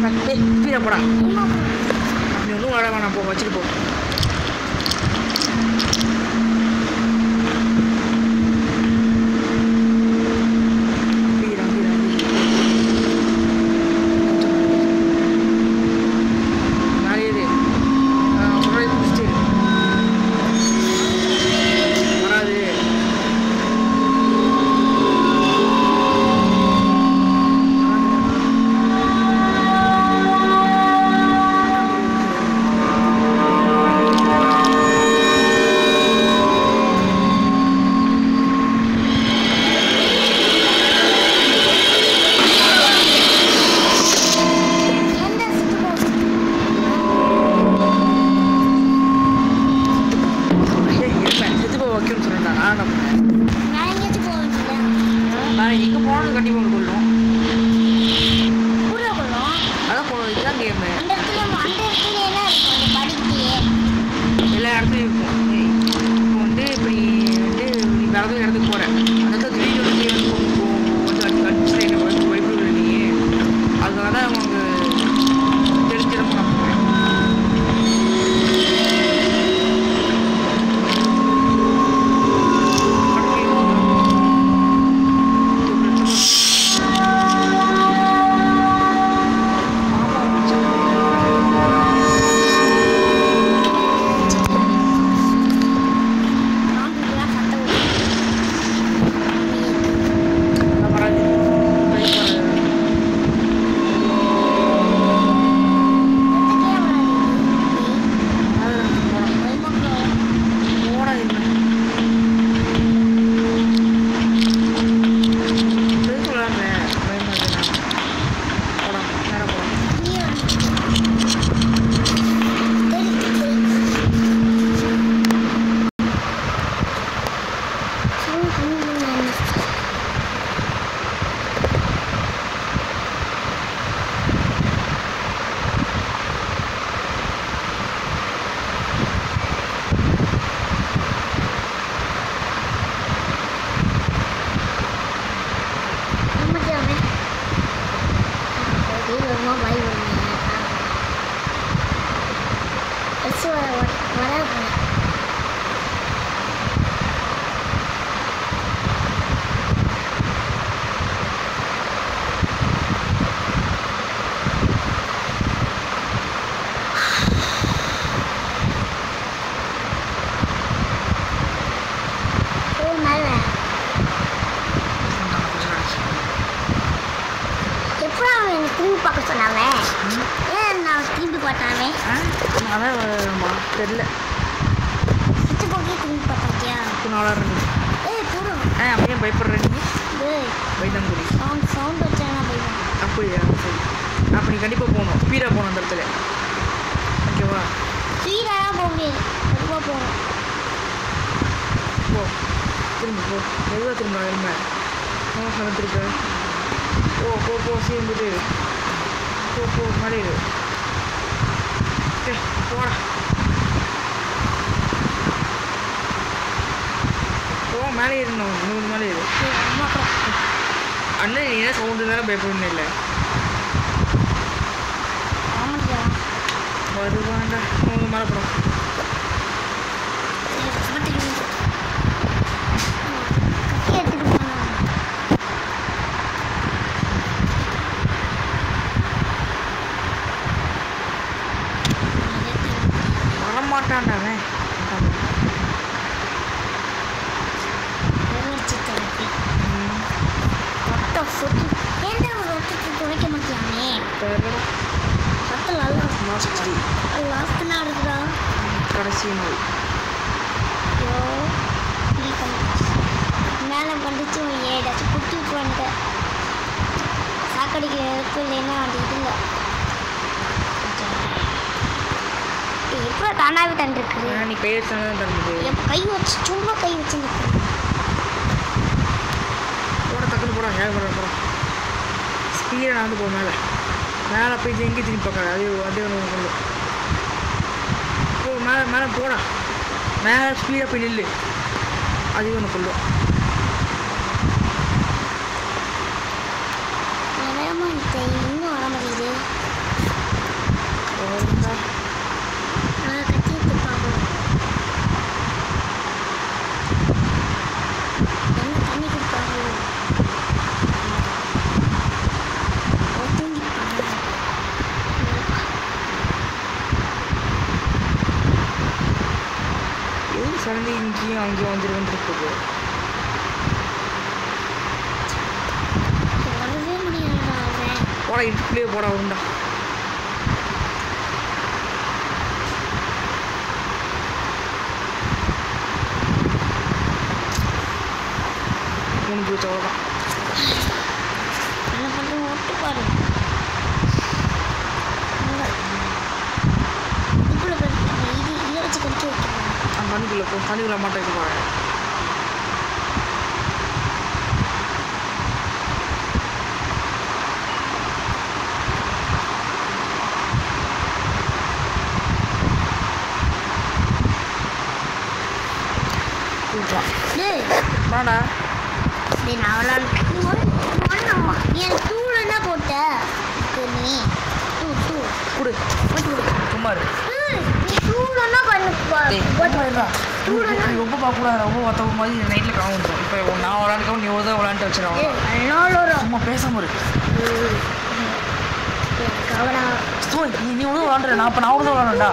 ஸ்பீடாக போடா. நீ ஒன்றும் வர வேணாம், போ வச்சுட்டு போ. தெரியல அப்படியே பயப்படுற நீ பயந்தாங்குடி அப்படியா? சரி, அப்போ நீ கண்டிப்பாக போகணும், ஸ்பீடாக போகணும் அந்த இடத்துல. ஓகேவா? ஸ்பீடாக போகணும். போ, திரும்ப போ, மெதுவாக திரும்ப இருமை சமைச்சிருக்க. போ சேர்ந்துட்டு போ மழையிடு. போடா மேலே ஏறணும், 100 மேலே ஏறு. அண்ணன் நீ என்ன சவுண்டு தானே பயப்படணும். இல்லை வருவாண்டா, 100 மேலே போகிறோம். வரமாட்டான்டாவே துவைக்க மாட்டியாமே இருக்குதா கடைசி நாள் மேலே வந்துச்சு. ஏதாச்சும் குட்டி விட்டு சாக்கடிக்கிற இருக்கு, இல்லைன்னா அது இல்லை. எப்போ தானாவே தந்துருக்கு. நீ கை வச்சு தந்தது. கை வச்சு சும்மா கை வச்சு போட டக்குன்னு போட போகிறோம். ஸ்பீடாக நடந்து போ. மேலே போய் எங்கே திரும்பி பார்க்காது. அதே ஒன்று கொண்டு போ. மேலே போடா. மேலே ஸ்பீடாக போய் நில்லு. அதே ஒன்று கொள்ளும். இன்னும் வர முடியுது. இங்கேருந்து இங்கேயும் அங்கேயும் வந்துருக்கு. வரவே முடியாதுடா அவன். போடா இட்டுக்குள்ளேயே போடா உண்டா. முடிஞ்சு வச்சு அவ்வளோதான். என்ன பண்ணுறோம் ஒட்டு பாரு. இதுக்குள்ள இது இதை வச்சு கடிக்க வைக்கிறேன். நான் தண்ணிக்குள்ளே போ. தண்ணிக்குள்ளே மாட்டேன் இது போகிறேன். வாடா. டேய் நான் விளாண்டுமா நீ எனக்கு டூல் என்ன போட்ட நீ டூ கொடு சும்மா இரு. நீ டூல் என்ன பண்ணு டூல் ரொம்ப பார்க்கக்கூடாது. ரொம்ப மற்றவங்க மாதிரி நைட்டில் காணும் வந்துடும். இப்போ நான் விளாண்டுக்கவும் நீ ஒரு தான் விளாண்டு வச்சிருவாங்க. சும்மா பேசாம இரு. நீ ஒன்றும் விளாண்டுற. நான் இப்போ நான் ஒரு தான் விளாண்டா.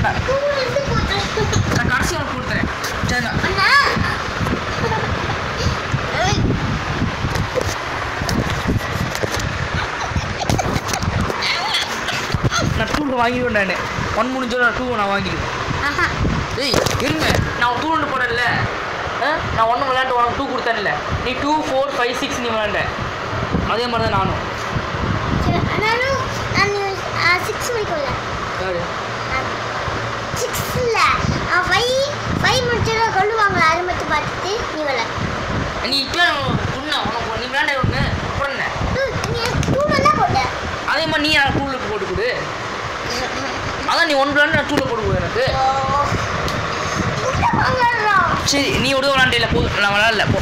நான் கடைசி உனக்கு கொடுத்துறேன். சரிண்ணா. நான் டூ வாங்கிடுவேன். நான் ஒன் முடிஞ்சோட நான் 2 நான் வாங்கிடுவேன். ஏய் இருங்க, நான் 2 ஒன்று போடல. நான் 1 விளையாண்டு உனக்கு 2 கொடுத்தேன்ல. நீ 2 4 5 6 நீ விளையாண்ட. அதே மாதிரி தான் நானும். நான் 6 வைக்கல. யாரு 6 இல்ல 5 முடிச்சத கொள்ளுவாங்க. அது மட்டும் பார்த்துட்டு நீ விளையாடு. நீ இப்போ உன்ன உனக்கு நீ விளையாண்ட ஒன்று போடுன. நீ 2 நல்லா போட்ட. அதே மாதிரி நீ எனக்கு 2 போட்டு கொடு. அதான் நீ 1 விளையாண்டு நான் 2 போட்டு கொடு எனக்கு. சரி நீ விட விளாண்டில போ. நான் விளாடல போ.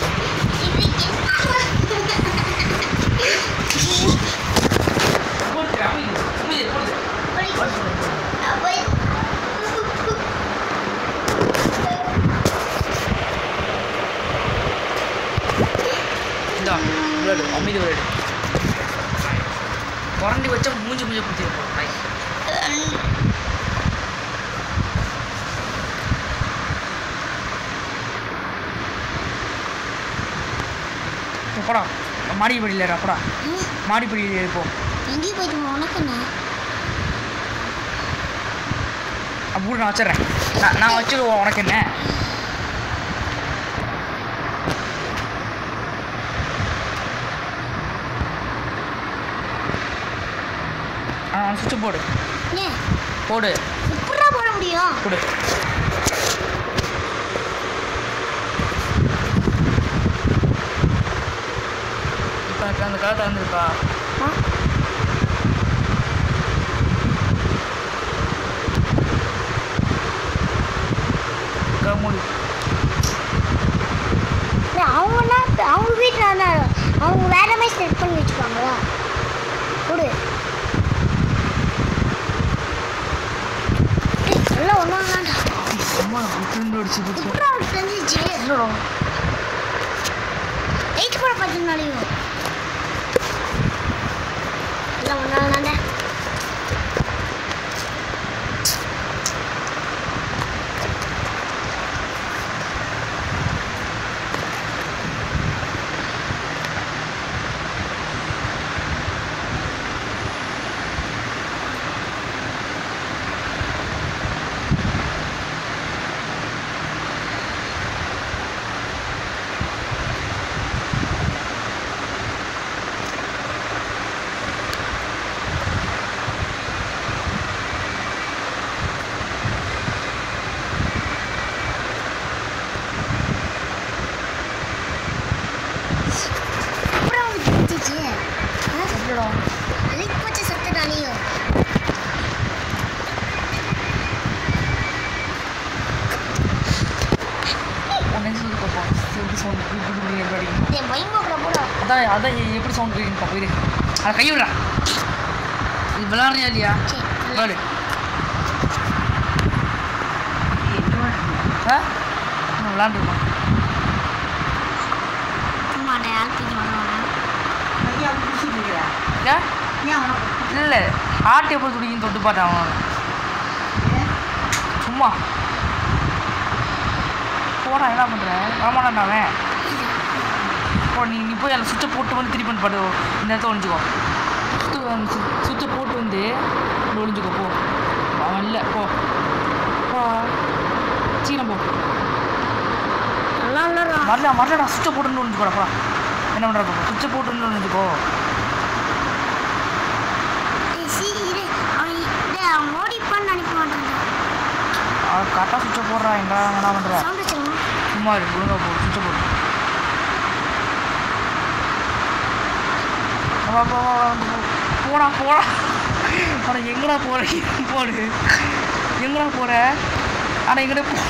இந்தா விளையாடு. அமைதி விளையாடு. குறண்டி வச்சா மூஞ்சி குத்திருப்போம். போடா மாடிப்படியில் ஏறா. போடா மாடிப்படியில் ஏறிப்போம். எங்கேயும் போயிட்டு உனக்கு என்ன அப்படி நான் வச்சிட்றேன். நான் வச்சுருவோம். உனக்கு என்ன சுவிட்ச் போடு. போடு. எப்படா போட முடியும்? போடு. இப்போ அந்த கதை திறந்துருக்கா? அவங்க வீட்டில் அவங்க வேற மாதிரி செட் பண்ணி வச்சுப்பாங்களா? கொடு. எல்லாம் ஒன்றா அம்மா அடிச்சு தெரிஞ்சிச்சு. எயிட் போட பார்த்தீங்கனாலையும் எல்லாம் ஒன்றா அதான் எப்படி சவுண்ட் கேட்குன்னு போயிரு. அதை கை விடா. இது விளாட்றியா இல்லையா? விளாடு. விளாண்டுருக்கோம். இல்லை ஹார்ட் எப்படி துடிக்குன்னு தொட்டு பார்த்தேன் அவன் சும்மா. போடா என்ன பண்ணுறேன் வரமாட்டான்டாவே போ நீ போய் அந்த சுவிட்சை போட்டு வந்து திருப்பி வந்து பாட்டு இந்த இடத்த ஒழிஞ்சிக்கோ சுவிட்சை போட்டு வந்து ஒழிஞ்சிக்கோ போ அவன் இல்லை போ போ சீக்கிரம் போ வரலடா சுவிட்சை போட்டு ஒழிஞ்சிக்கோடா என்ன பண்ணுறப்போ சுவிட்சை போட்டு ஒழிஞ்சிக்கோ கரெக்டாக சுவிட்சை போடுறா என்ன பண்ணுறா சும்மா இருக்கு ஒழுங்கா போ சுவிட்சை போடு போடா போடா ஆனால் எங்கடா போகிற போடு எங்கடா போகிற ஆனால் எங்கடா போ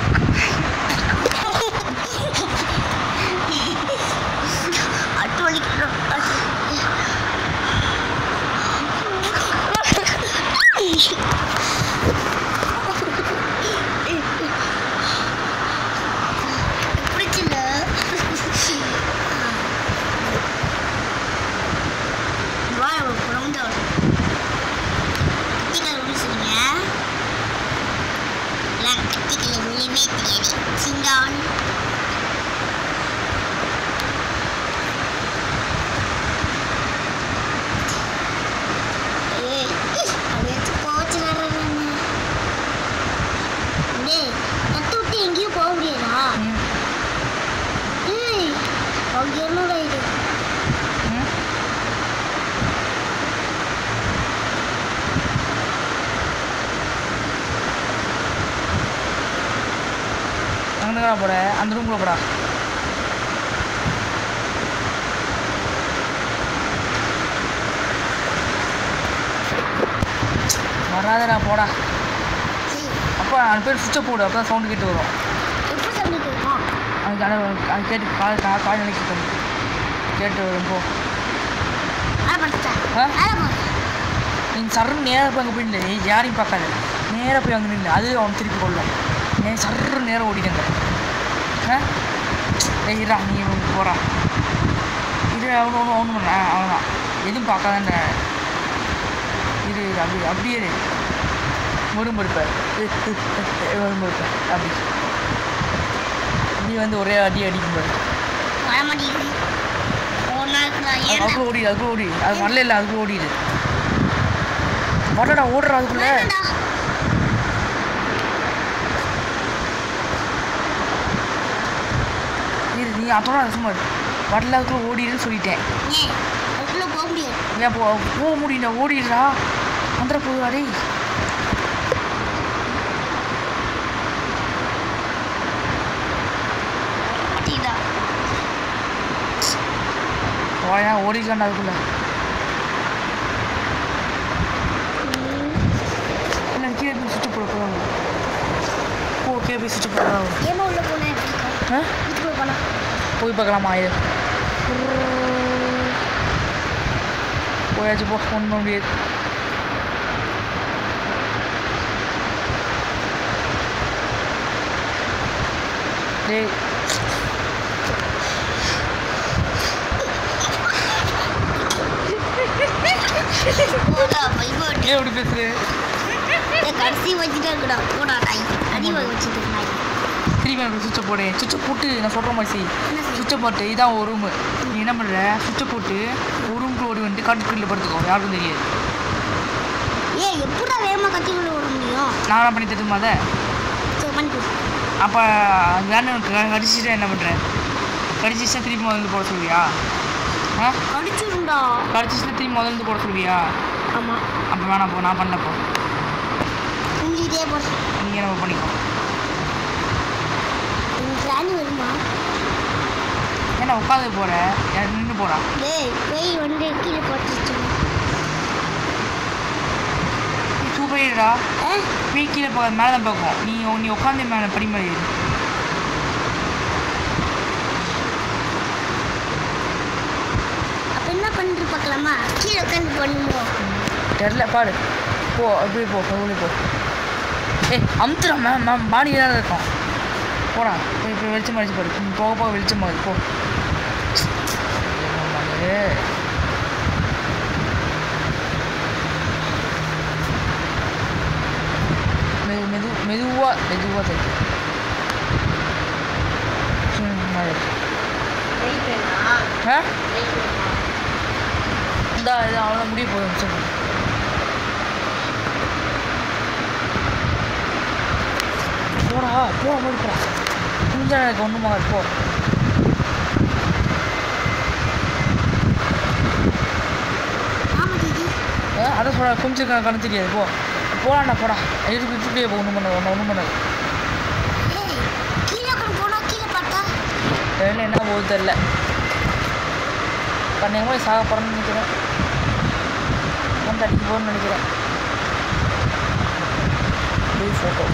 போட அந்த ரூம்ல போடா வராதடா போடா அப்போ அந்த பேர் சுவிட்சை போடு அப்போ தான் சவுண்டு கேட்டு வரும் அது கேட்டு கால் நினைக்க கேட்டு வரும் போ நீங்கள் சர்ன்னு நேராக போய் அங்கே போயிடல யாரையும் பார்க்காது நேராக போய் அங்கே நின்று அது அவன் திருப்பி கொள்ளும் சர்ன்னு நேரம் ஓடிடுங்க ஏய்ரா நீ போகிறா இது ஒன்று பண்ண அவன்தான் எதுவும் பார்க்காத இது அப்படியே முரும்பெடுப்பார் அப்படி நீ வந்து ஒரே அடிக்கும் பாரு அதுக்குள்ள ஓடி அது வரல இல்லை அதுக்குள்ள ஓடிடு வரடா ஓடுறா அதுக்குள்ள நீ அதோட சும்மா வரல அதுக்குள்ள ஓடிடுன்னு சொல்லிட்டேன் ஏன் போக முடியல ஓடிடுறா வந்துட போகுதாடே ஓடிக்காண்டா அதுக்குள்ள என்ன கீழே போய் சுற்றி போட போகிறாங்க கீழே போய் சுற்றி போடுறாங்க போய் பார்க்கலாமா இது போயாச்சு போ ஒன்றும் முடியாது டேய் எப்படி பேசுறேன் கடைசி வச்சுட்டா போடா அடி வச்சுட்டு திரும்பி சுவிட்சை போடு சுவிட்சை போட்டு நான் சொல்கிற மாதிரி செய் சுவிட்சை போட்டு இதான் ஒரு ரூமு நீ என்ன பண்ணுற சுவிட்சை போட்டு ஒரு ரூமுக்கு ஓடி வந்துட்டு காட்டுக்குள்ளே படுத்துக்கோ யாருக்கும் தெரியாது எப்படா வேகமாக கத்திக்குள்ள ஓட முடியும் நான் பண்ணி தருமா அதை அப்போ வேணும் கடிச்சிட்டா என்ன பண்ணுறேன் கடிச்சிச்சுன்னா திருப்பி முதல்ல போட சொல்லுவியா கடிச்சிருந்தா கடிச்சிச்சுன்னா திருப்பி முதல்ல போட சொல்லுவியா ஆமாம் அப்போ வேணாம் போ நான் பண்ணலப்போ இதே போ நீங்கள் நம்ம பண்ணிக்கோ வருமா ஏன்னா உட்காந்து போகிற நின்று போகிறா போய் வந்து கீழே போட்டுச்சு சூப்பரா போய் கீழே போக மேலே தான் பார்க்கும் நீ உட்காந்து மேலே படிமலை ஏறு அப்போ என்ன பண்ணிட்டு பார்க்கலாமா கீழே உட்காந்து பண்ணுவோம் தெரில பாரு போ அப்படியே போ உள்ளே போ அமுத்துறா மேம் பாடி தான் இருக்கும் போடா இப்போ வெளிச்சம் அடிச்சு பாரு போக போக வெளிச்சம் ஆகுது போ மெதுவாக தைக்கும் ஆ இந்த இது அவ்வளோ முடிய போதும் சொல்லு. போடா போட முடிப்பா கொஞ்சம் எனக்கு ஒன்றுமா போ. அதான் சொல்ல கொஞ்சம் கணக்கு தெரியாது போ போடாண்டா போடா எதுக்கு இப்படியே போ ஒன்றும் பண்ணாது ஒன்றும் பண்ணாது. தெரியல என்ன போகுது தெரில. கண்டிப்பாக சாக போகிறேன்னு நினைக்கிறேன். வந்து அடிக்க போகிறேன்னு நினைக்கிறேன். ஃபோட்டோ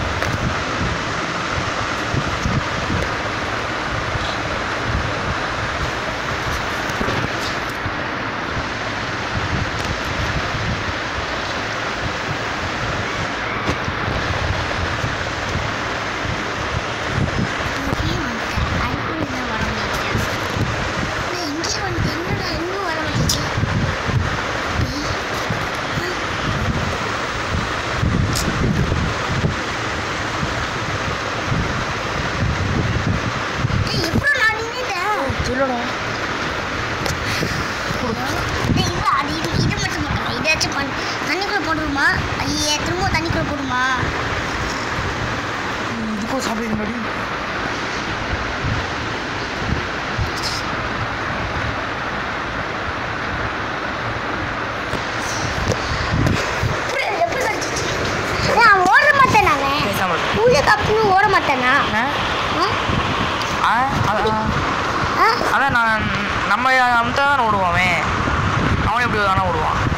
தண்ணிக்குள்ள போடுமா? ஐயே திரும்ப தண்ணிக்குள்ள போடுமா? இதுக்கும் சாப்பிட முன்னாடி ஓட மாட்டேன். ஓட மாட்டேனா? அதான் நான் நம்ம தான் ஓடுவான். அவன் எப்படி தானே ஓடுவான்.